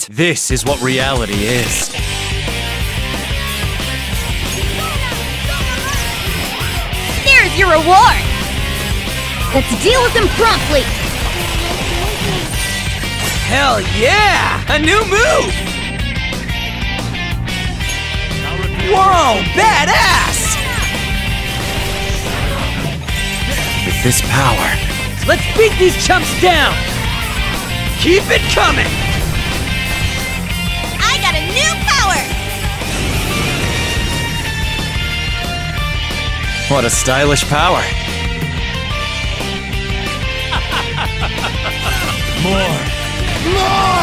it. This is what reality is. There's your reward! Let's deal with him promptly! Hell yeah! A new move! Whoa, badass! With this power, let's beat these chumps down! Keep it coming! I got a new power! What a stylish power! More! More!